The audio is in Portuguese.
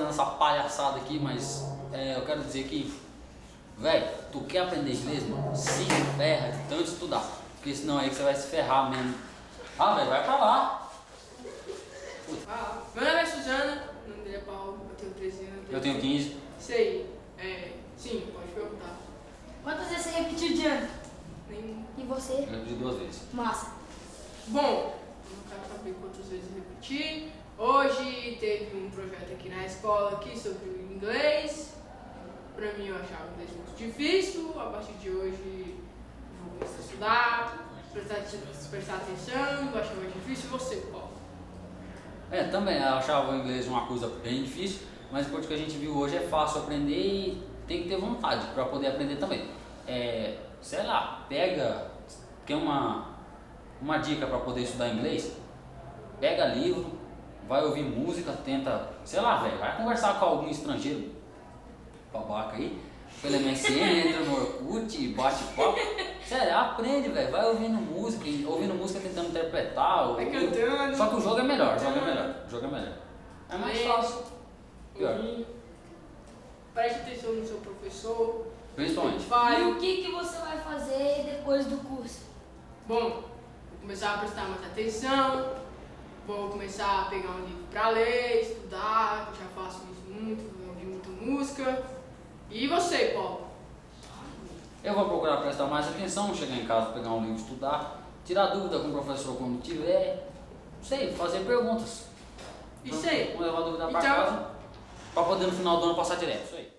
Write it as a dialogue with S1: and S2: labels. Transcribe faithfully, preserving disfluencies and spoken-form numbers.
S1: fazendo essa palhaçada aqui, mas é, eu quero dizer que, velho, tu quer aprender inglês, mano? Se ferra de tanto estudar, porque senão aí que você vai se ferrar mesmo. Ah, velho, vai pra lá.
S2: Ah, meu nome é Suzana, meu nome dele é Paulo, eu tenho treze anos.
S1: Eu tenho quinze.
S2: Sei, é, sim, pode perguntar.
S3: Quantas vezes você repetiu de ano?
S2: Nenhum.
S3: E você?
S1: Eu repeti duas vezes.
S3: Massa.
S2: Bom, eu não quero saber quantas vezes eu repeti. Hoje teve um projeto aqui na escola aqui sobre o inglês. Pra mim eu achava o inglês muito difícil. A partir de hoje vou começar a estudar, prestar, prestar atenção, eu achava difícil. E você, Paulo?
S1: É, também, eu achava o inglês uma coisa bem difícil, mas depois que a gente viu hoje é fácil aprender e tem que ter vontade para poder aprender também. É, sei lá, pega, quer uma, uma dica para poder estudar inglês? Pega livro, vai ouvir música, tenta, sei lá, velho, vai conversar com algum estrangeiro, babaca aí, pelo M S N, entra no Orkut, bate papo. Sério, aprende, velho, vai ouvindo música, ouvindo música tentando interpretar.
S2: Vai
S1: ou-
S2: cantando.
S1: Só que o jogo é melhor, o jogo é
S2: cantando.
S1: melhor, o jogo é melhor. É mais
S2: Lendo,
S1: fácil. Pior.
S2: ouvindo. Preste atenção no seu professor.
S1: Principalmente.
S3: E
S2: Vai.
S3: o que, que você vai fazer depois do curso?
S2: Bom, vou começar a prestar mais atenção, vou começar a pegar um livro para ler, estudar, eu já faço isso muito, vou ouvir muita música. E você, Paulo?
S1: Eu vou procurar prestar mais atenção, chegar em casa, pegar um livro, estudar, tirar dúvida com o professor quando tiver, não sei, fazer perguntas.
S2: Isso aí.
S1: Vou levar dúvida pra
S2: Então-
S1: casa, pra poder no final do ano passar direto, isso aí.